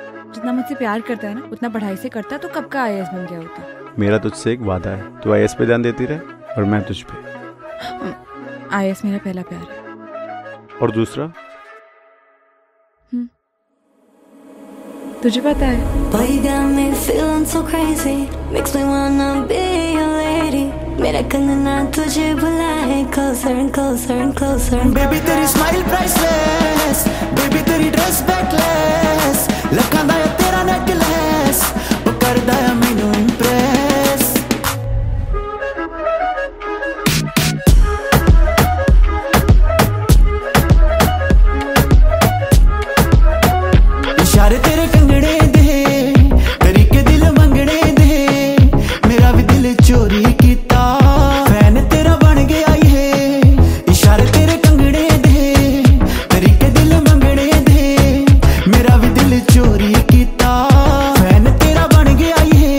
जितना मुझसे प्यार करता है ना उतना पढ़ाई से करता तो कब का आईएएस बन गया होता। मेरा तुझसे एक वादा है, तू आईएएस पे ध्यान देती रहे और मैं तुझ पे। आईएएस मेरा पहला प्यार है। और दूसरा? तुझे पता है? Boy, you got me feeling so crazy, makes me wanna be your lady. मेरा कंगना तुझे बुलाए closer and closer and closer. Baby तेरी smile priceless, baby तेरी dress backless, लखा दा है तेरा necklace, वो करदा है मैनू impress. इशारे तेरे कंगने दे, तरीके दिल मंगने दे, मेरा भी दिल चोरी कीता, फैन तेरा बन गया ये. इशारे तेरे कंगने दे, तरीके दिल मंगने दे, मेरा भी दिल चोरी कीता, फैन तेरा बन गया ये.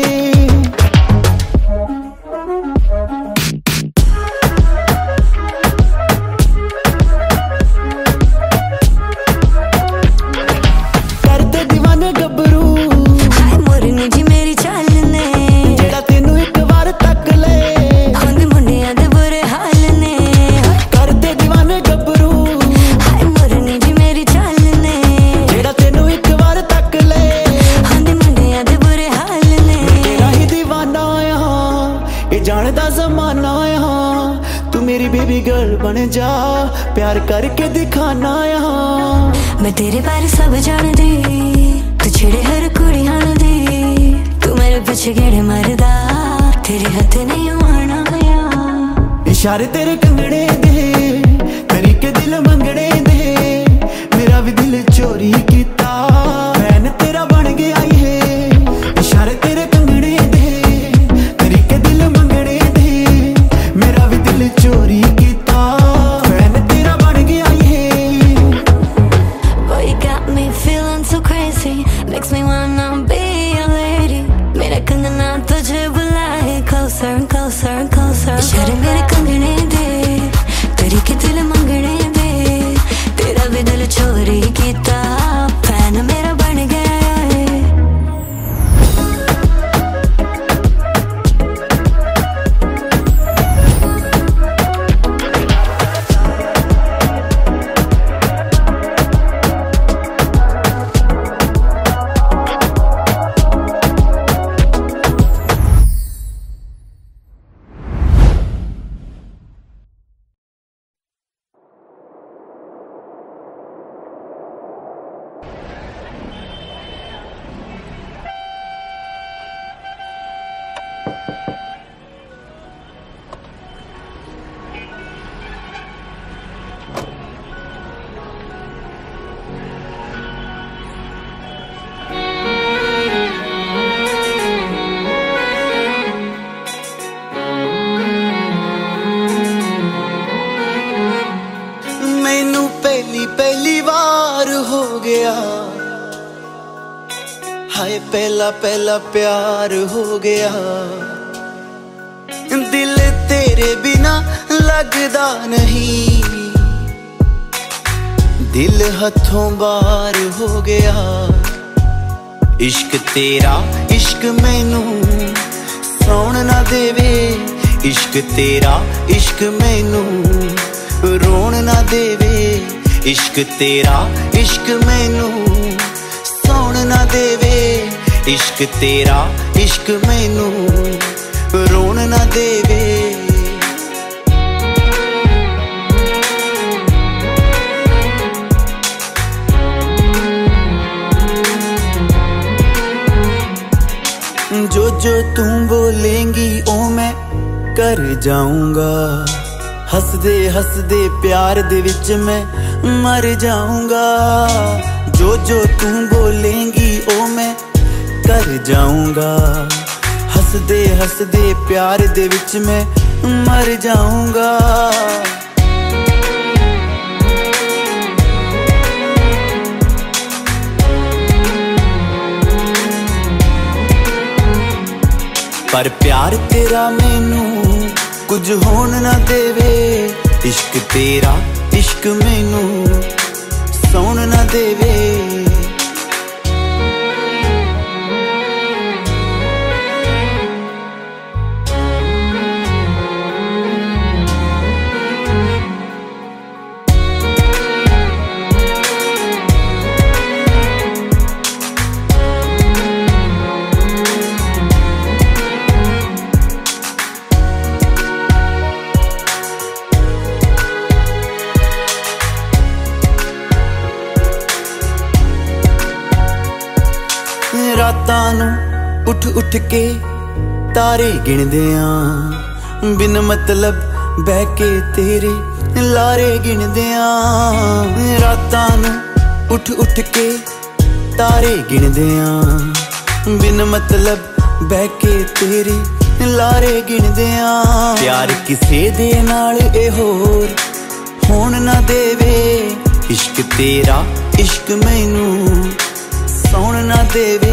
करते दीवाने गबरू, हाय मोरनी जी मेरी चाल ने, जेड़ा तेनू एक बार तक ले, होंदे मुंडियां दे बुरे हाल ने. करते दीवाने गबरू, हाय मोरनी जी मेरी चाल ने, जेड़ा तेनू एक बार तक ले, होंदे मुंडियां दे बुरे हाल ने. तेरा ही दीवाना यहाँ, ये जानदा ज़माना यहाँ, तू मेरी बेबी गर्ल बन जा, प्यार करके दिखाना यहाँ. मैं तेरे बारे सब जान दी, तू छेड़े हर कुड़ी हाल दी, तू मेरे पीछे गेड़े मरदा, तेरे हथ नहीं आना यार. इशारे तेरे कंगने दे, तरीके दिल मंगने दे, मेरा भी दिल चोरी कीता, फैन तेरा बन गया ये. इशारे तेरे कंगने दे, तरीके दिल मंगने दे, मेरा भी दिल चोरी कीता, फैन तेरा बन गया ये. Boy, you got me feeling so crazy, makes me wanna be your lady. मेरा कंगना तुझे बुलाए closer and closer and closer. इशारे मेरे कंगने दे, तरीके दिल मंगने दे, तेरा भी दिल चोरी कीता, फैन मेरा बन गया ये. मैनू पहली वार हो गया, हाय पहला प्यार हो गया. दिल तेरे बिना लगदा नहीं, दिल हथों बाहर हो गया. इश्क तेरा इश्क मैनू सौण ना देवे, इश्क तेरा इश्क मैनू रोण ना देवे. इश्क तेरा इश्क मैनू सौण ना देवे, इश्क तेरा इश्क मैनू रोण ना देवे. जो जो तू बोलेंगी ओ मैं कर जाऊंगा, हसदे हसदे प्यार दे विच मैं मर जाऊंगा. जो जो तू बोलेंगी ओ मैं कर जाऊंगा, हसदे हसदे प्यार दे विच मैं मर जाऊंगा. पर प्यार तेरा मैनू कुछ होन ना देवे, इश्क तेरा इश्क मैनू सौन ना देवे. रातां नूं उठ उठ के तारे गिणदे आ, बिन मतलब बह के तेरे लारे गिणदे आ। रातां नूं उठ उठ के तारे गिणदे आ, बिन मतलब बह के तेरे लारे गिणदे आ। प्यार किसे दे नाल ए होर होण ना देवे, इश्क तेरा इश्क मैनू सौण ना देवे।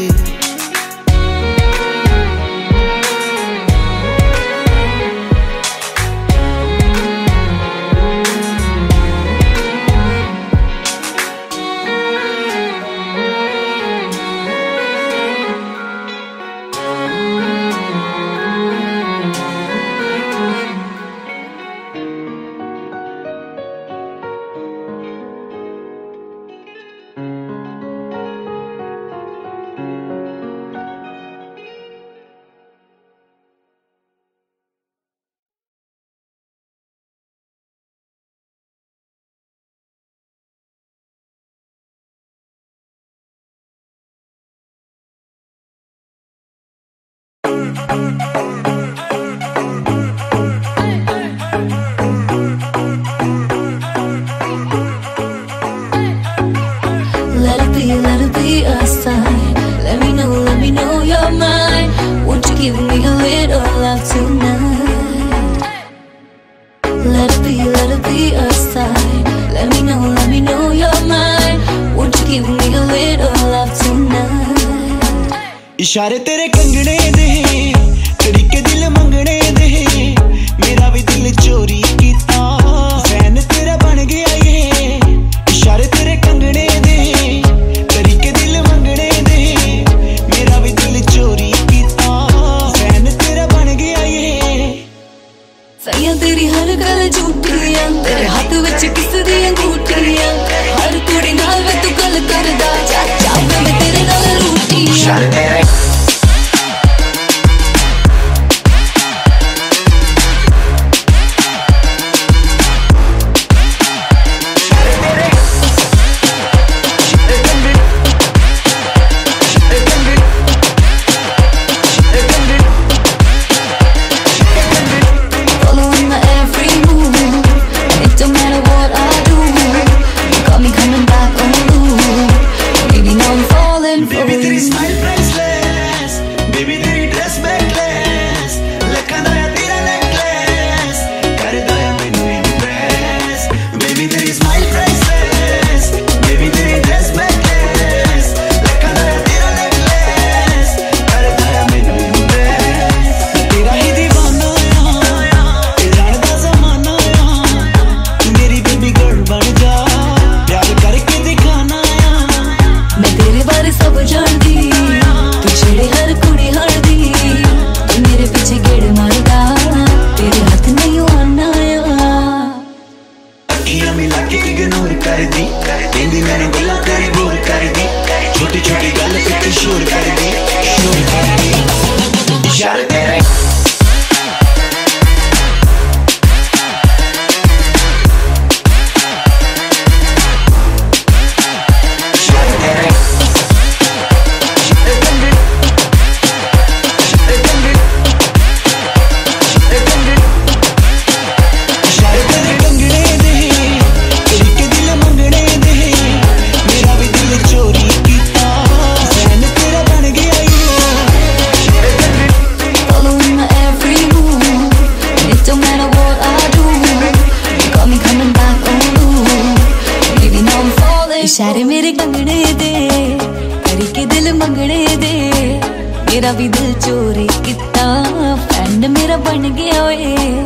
Let it be a sign. Let me know you're mine. Won't you give me a little love tonight? Let it be a sign. Let me know you're mine. Won't you give me a little love tonight? इशारे तेरे कंगने दे, तरीके दिल मंगने दे, मेरा भी दिल चोरी कीता, फैन तेरा बन गया ये। इशारे तेरे कंगने दे, तरीके दिल मंगने दे, मेरा भी दिल चोरी कीता, फैन तेरा बन गया ये। सैया तेरी हर गल झूठियां, तेरे हाथ विच किस दी अंगूठियां, हर कुड़ी नाल वे तू गल करदा, चाचा मैं तेरे नाल रूठियां। इशारे मेरे कंगने दे, तरीके दिल मंगने दे, मेरा भी दिल चोरी किता, फ्रेंड मेरा बन गया ओए।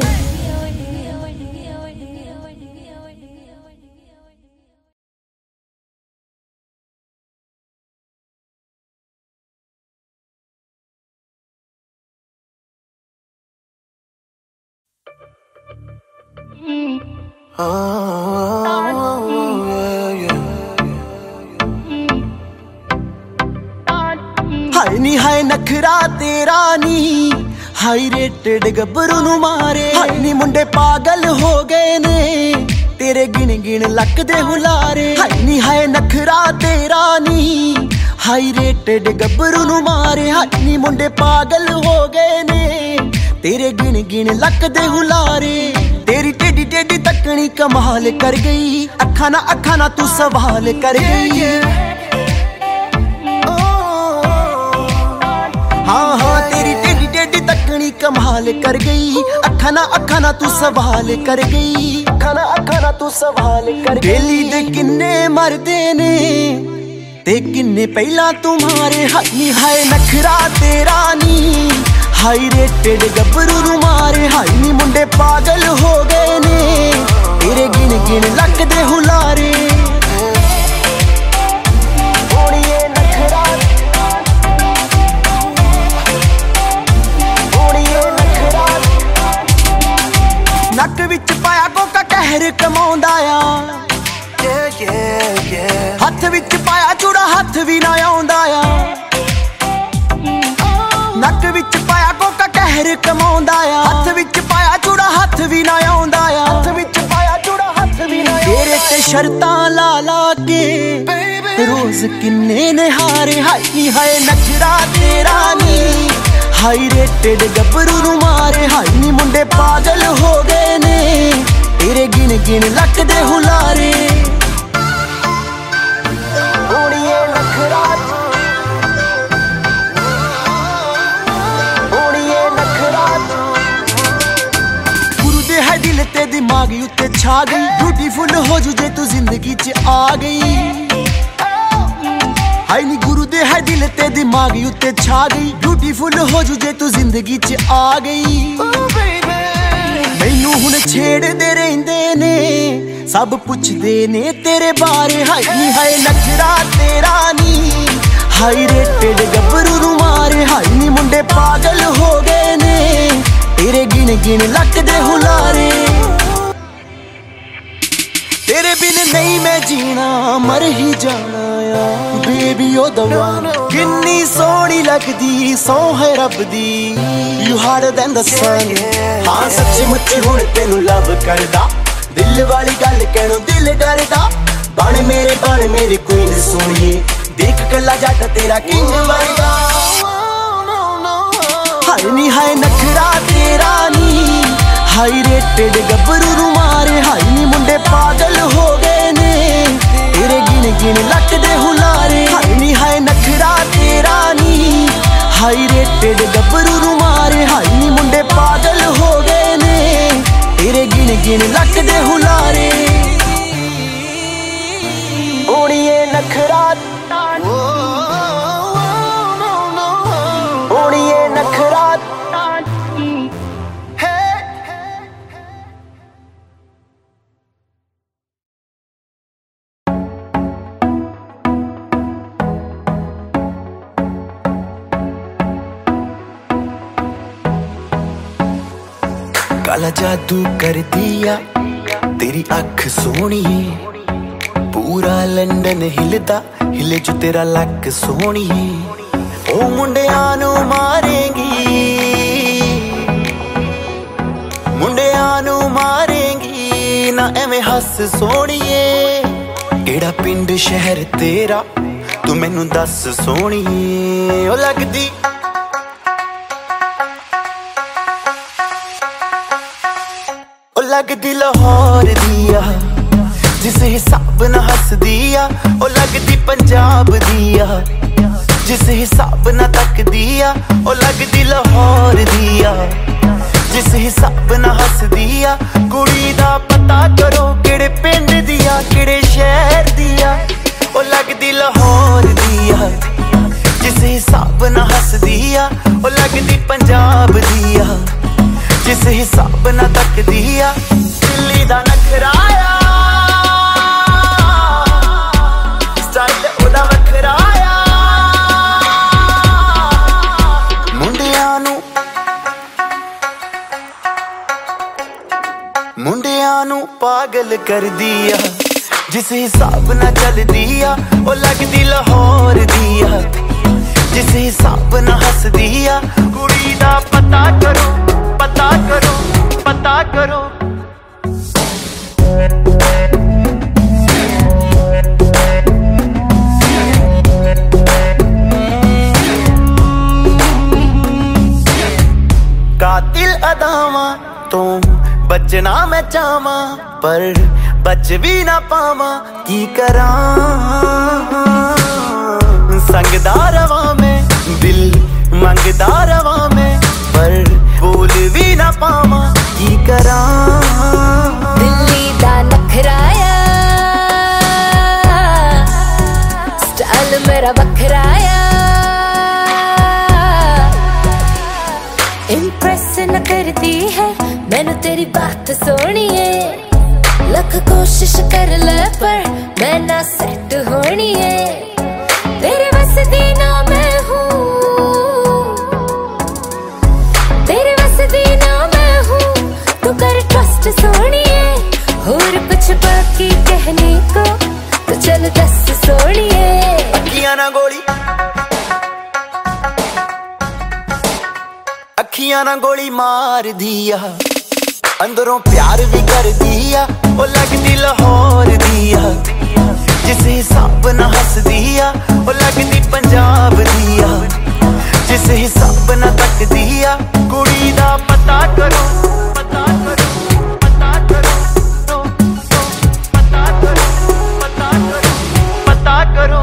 हाय नी हाय नखरा तेरा नी, हाई रेटेड गब्बरू नू मारे। हाय नी मुंडे पागल हो गए ने, तेरे गिन गिन लक दे हुलारे। हाय नी हाय नखरा तेरा नी, हाई रेटेड गब्बरू नू मारे हाई नी मुंडे पागल हो गए ने तेरे गिन गिन लक दे हुलारे तेरी टेडी टेडी तकनी कमाल कर गई अखा ना तू सवाल कर गई हाँ हाँ तेरी टेडी टेडी तकनी कमाल कर गई अखा ना तू सवाल कर गई अखा ना तू सवाल कर गई बेली दे किन्ने मरदे ने ते किन्ने पहला तुम्हारे हाई हाय नखरा तेरा नी हाई रेटेड गब्बरू नू मारे हाई नी मुंडे पागल हो गए ने तेरे गिन गिन लक दे हुलारे नक विच पाया कोका कहर कमाउंदा आ हथ विच पाया चूड़ा हथ भी ना आउंदा आ नक विच पाया कोका कहर कमाउंदा आ हथ विच पाया चूड़ा हथ भी ना आउंदा आ हथ विच पाया चूड़ा हथ भी ना तेरे ते शर्तां ला ला के रोज किन्ने ने हारे हाई हाय नखरा तेरा नी हाई रेटेड गब्बरू नू मारे हाई नी मुंडे पागल हो गए ने तेरे गिन गिन लक दे हुलारे दिल ते दिमाग उत्ते छा गई ब्यूटीफुल हो जू जे तू जिंदगी च आ गई हाय नी गुरु दे है दिल ते दिमाग उत्ते छा गई ब्यूटीफुल हो जू जे तू जिंदगी च आ गई मैनू हुण छेड़दे रहिंदे ने सब पुछदे ने तेरे बारे हाय नी हाय नखरा तेरा नी हाई रेटेड गब्बरू नू मारे हाय नी मुंडे पागल हो गए ने तेरे गिन गिन लक दे हुलारे तेरे बिन नहीं मैं जीना मर ही जाना या बेबी ओ दवा किन्नी सोहनी लगदी सौ है रब दी you harder than the sun हाँ सच्ची मुच्ची हुण तेनू लव करदा दिल वाली गल कहणों दिल डरदा बन मेरे क्वीन सोहणीए देख कला जट तेरा किंग वर्गा हाय नी हाय नखरा तेरा नी हाई रेटेड गब्बरू नू मारे हाई नी मुंडे पागल हो गए ने तेरे गिन गिन लक दे हुलारे हाय नी हाय नखरा तेरा नी हाई रेटेड गब्बरू नू मारे हाई नी मुंडे पागल हो गए ने तेरे गिन गिन लक दे हुलारे ओणीए नखरा ओणीए नखरा काला जादू कर दिया तेरी अख सोहनी पूरा लंडन हिलदा हिले जो तेरा लक सोहनी ओ मुंडियां नू मारेंगी मुंडियां नू मारेंगी ना एवें हस सोहणीए केड़ा पिंड शहर तेरा तू मैनू दस सोहणीए ओ लगदी लगदी लाहौर दिया जिस हिसाब ना हस दिया ओ लगदी पंजाब दिया जिस हिसाब ना तक दिया ओ लगदी लाहौर दिया जिस हिसाब ना हस दिया कुड़ी दा पता करो केड़े पिंड दिया केड़े शहर दिया ओ लगदी लाहौर दिया जिस हिसाब ना हस दिया ओ लगदी पंजाब दिया जिस हिसाब ना तक दिया दिल्ली दा नखराया स्टाइल ओदा वखराया मुंडियां नू पागल कर दिया जिस हिसाब ना चल दिया ओ लगदी लाहौर दिया जिस हिसाब ना हस दिया कुड़ी दा पता करो पता करो पता करो बचना मैं चाहवा पर बच भी ना पावा की करा संगदा रवा मैं दिल मंगदा रवा मैं पर बोल भी ना पावा की करा दिल्ली दा नखराया स्टाइल मेरा बखराया इम्प्रेस न करती है मैनू तेरी बात सोनी है लख कोशिश कर ले पर मैं ना सेट होनी है तेरे बस दी ना मैं हूँ तेरे बस दी ना मैं हूँ तू कर ट्रस्ट सोनिए और कुछ बाकी कहने को तो चल दस सोनिए अखियां ना गोली मार दिया अंदरों प्यार भी कर दिया ओ लगदी लाहौर दिया जिस हिसाब ना हंस दिया ओ लगदी पंजाब दिया जिस हिसाब ना तक दिया कुड़ी दा पता करो पता करो पता करो पता करो पता करो पता करो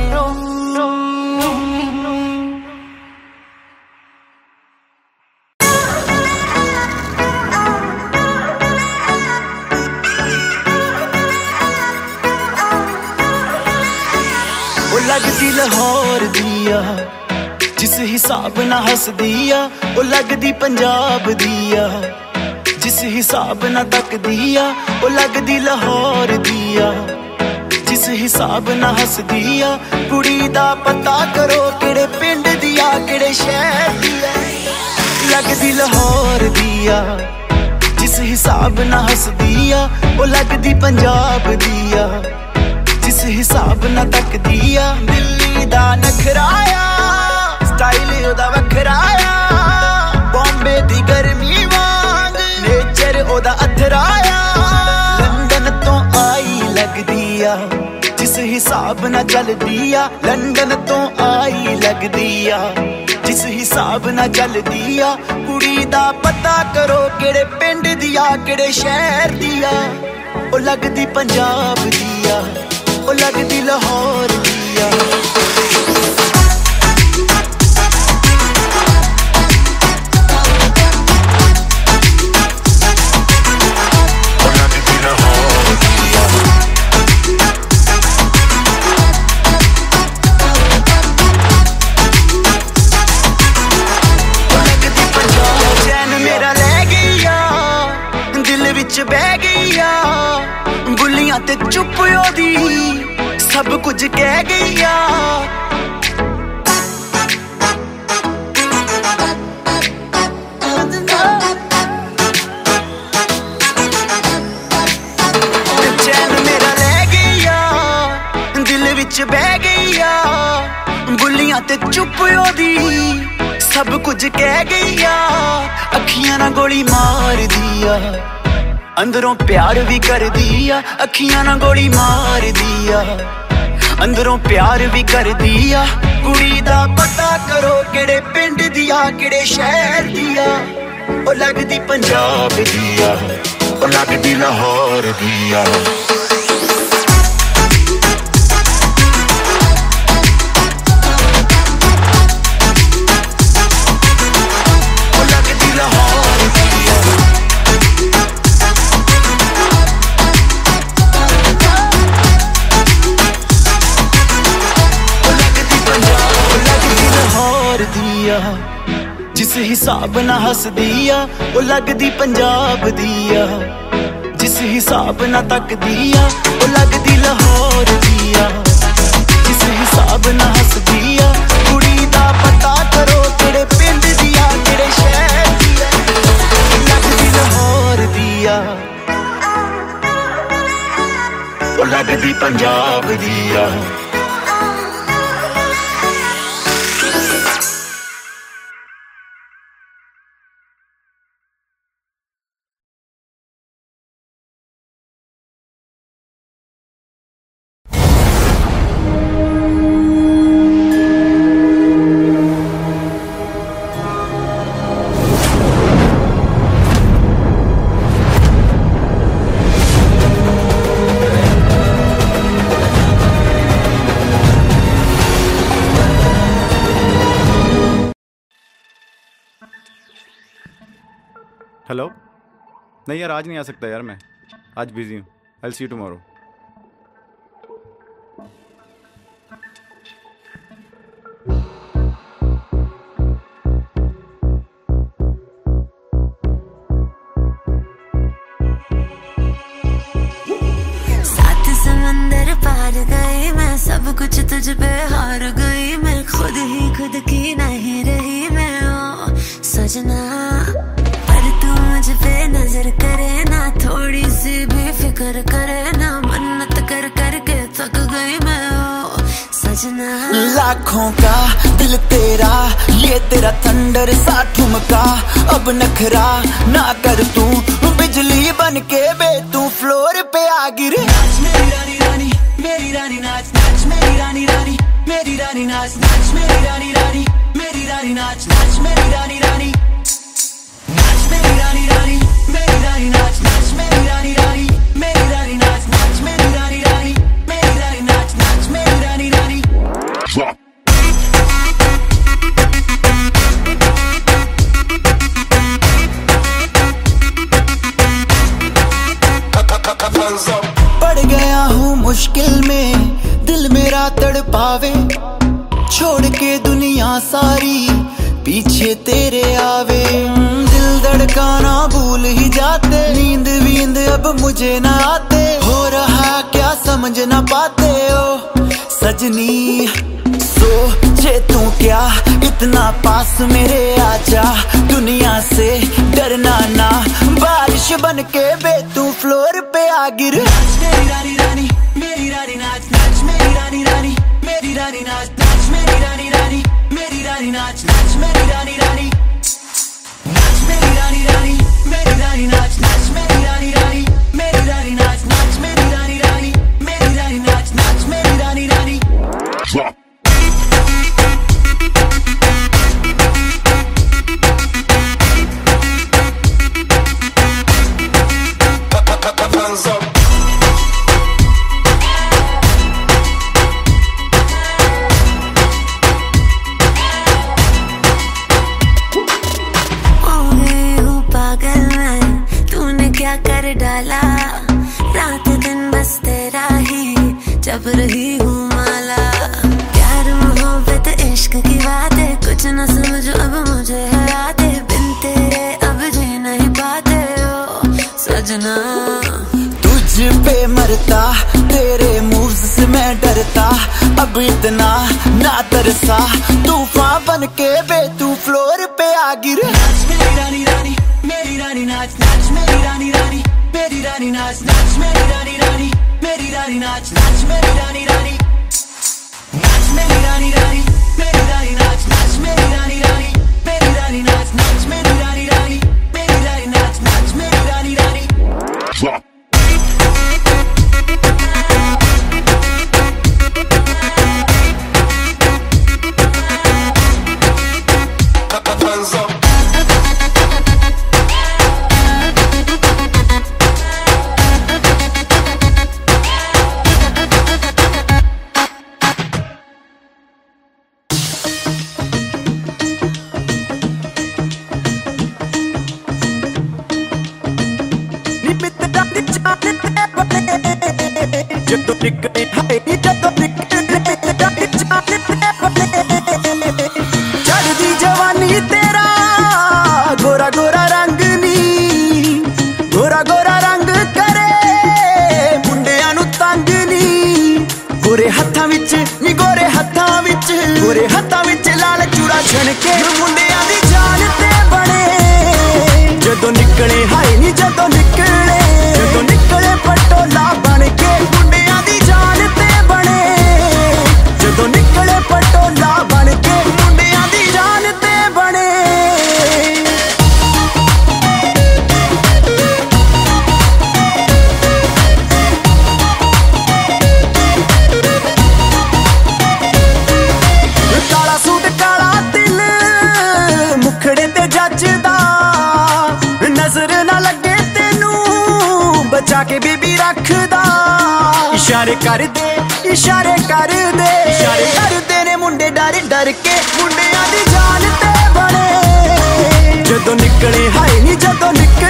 लगदी लाहौर दिया जिस हिसाब ना हंस दिया ओ लगदी पंजाब दिया जिस हिसाब ना तक दिया ओ लगदी लाहौर दिया जिस हिसाब ना हंस दिया कुड़ी दा पता करो केड़े पिंड दिया केड़े शहर दिया लगदी लाहौर दिया जिस हिसाब ना हंस दिया ओ लगदी पंजाब दिया जिस हिसाब ना तक दिया दिल्ली दा नखराया स्टाइल ओदा वखराया बॉम्बे दी गर्मी वांग नेचर ओदा अथराया लंदन तो आई लगदिया जिस हिसाब ना चल दिया लंदन तो आई लगदिया जिस हिसाब ना चल दिया कुड़ी दा पता करो केड़े पिंड दिया केड़े शहर दिया ओ लगदी पंजाब दिया ओ लगदी लाहौर दिया ओ लगदी लाहौर दिया ओ लगदी पंजाब चैन मेरा ले गया दिल विच बह गया बुलियां ते चुप ओदी सब कुछ कह गया चैन मेरा ले गया दिल विच बह गया बुलियां ते चुप ओदी सब कुछ कह गया अखियां ना गोली मार दिया अंदरों प्यार भी कर दिया अखियां ना गोली मार दिया अंदरों प्यार भी कर दिया कुड़ी दा पता करो केड़े पिंड दिया केड़े शहर दिया ओ लगदी पंजाब दिया ओ लगदी लाहौर दिया ओ लगदी लाहौर दिया दिया जिस हिसाब ना हंस दिया ओ लगदी पंजाब दिया जिस हिसाब ना तक दिया ओ लगदी लाहौर दिया जिस हिसाब ना हंस दिया कुड़ी दा पता करो केड़े पिंड दिया केड़े शहर दिया लगदी लाहौर दिया ओ लगदी पंजाब दिया हेलो। नहीं यार, आज नहीं आ सकता यार, मैं आज बिजी हूँ। I will see you tomorrow. सात समंदर पार गई मैं, सब कुछ तुझ पे हार गई मैं, खुद ही खुद की नहीं रही मैं ओ सजना। पर तू मुझ पे नजर करे ना, थोड़ी सी भी फिक्र करे ना, मन्नत कर करके थक गई मैं ओ सजना। लाखों का दिल तेरा, ये तेरा थंडर सा ठुमका, अब नखरा ना कर तू, बिजली बन के बे तू फ्लोर पे आ गिरे। नाच मेरी रानी रानी, मेरी रानी नाच नाच मेरी रानी रानी, मेरी रानी नाच नाच मेरी रानी रानी, मेरी रानी नाच नाच मेरी रानी रानी, नाच मेरी रानी रानी, मेरी रानी नाच नाच मेरी रानी रानी, मेरी रानी नाच नाच मेरी रानी रानी, मेरी रानी नाच नाच मेरी रानी रानी। पड़ गया हूँ मुश्किल में, दिल मेरा तड़पावे, छोड़ के दुनिया सारी पीछे तेरे आवे। दिल धड़काना भूल ही जाते, नींद वींद अब मुझे ना आते, हो रहा क्या समझ ना पाते ओ सजनी। सोचे तू क्या इतना पास मेरे आजा, दुनिया से डरना ना, बारिश बन के बे तू फ्लोर पे आ गिर। नाच मेरी रानी रानी, मेरी रानी नाच नाच मेरी रानी रानी, मेरी रानी नाच नाच मेरी रानी रानी, मेरी रानी नाच नाच मेरी रानी रानी, नाच मेरी रानी रानी, मेरी रानी नाच नाच मेरी रानी रानी, मेरी रानी नाच नाच मेरी रानी रानी, मेरी रानी नाच नाच मेरी रानी रानी। कर डाला रात दिन बस तेरा ही जब रही हूँ माला, प्यार मोहब्बत इश्क की बातें कुछ न समझो अब मुझे हराते, बिन तेरे अब जी नहीं पाते ओ सजना। तुझ पे मरता, तेरे मूव्स से मैं डरता, अब इतना ना तरसा, तूफान बन के बे तू फ्लोर पे आ गिर। नाच मेरी रानी रानी, मेरी रानी नाच नाच मेरी रानी रानी, मेरी रानी नाच नाच मेरी रानी रानी, मेरी रानी नाच नाच मेरी रानी रानी, नाच मेरी रानी रानी, मेरी रानी नाच नाच मेरी रानी रानी, मेरी रानी नाच नाच मेरी रानी रानी, मेरी रानी नाच नाच मेरी रानी रानी। चढ़दी जवानी तेरा गोरा गोरा रंग नी, गोरा गोरा रंग करे मुंडियां नू तंग नी, गोरे हत्थां विच नी गोरे हत्थां विच, गोरे हत्थां विच लाल चूड़ा छणके मुंडियां दी जान ते बने, जदों निकले हाय नी जदों निकले पटोला बन के मुंडियां दी जान ते बने, जदों निकले पटोला बन के मुंडियां दी जान ते बने। काला सूट काला दिल मुखड़े ते जचदा, नजर ना लगे तेनू बचा के बीबी रखदा, इशारे कर दे इशारे कर दे, इशारे कर दे ने मुंडे डर डर के मुंडियां दी जान ते बने, जदों निकले हाय नी जदों निकले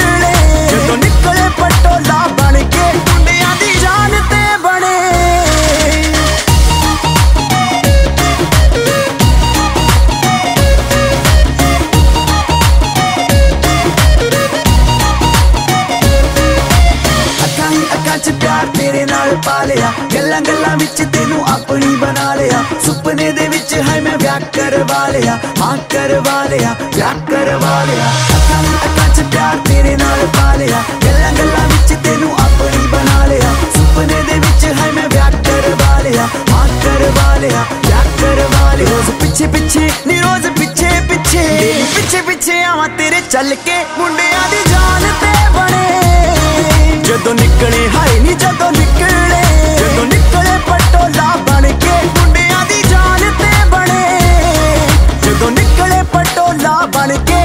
विच है मैं ब्याह करवा लिया, हाँ करवा लिया, ब्याह करवा लिया। अखां दी अखां च प्यार तेरे नाल पा लिया, गल्लां गल्लां विच तेनू अपनी बना लिया। सुपने दे विच है मैं ब्याह करवा लिया, हाँ करवा लिया, ब्याह करवा लिया। रोज पिछे पिछे नी रोज पिछे पिछे पिछे पिछे आवां तेरे चल के, मुंडियां दी जान ते बने जदों निकले, हाय नी जदों निकले, जदों निकले पटोला बन के, मुंडियां दी जान ते बने जदों निकले पटोला बन के।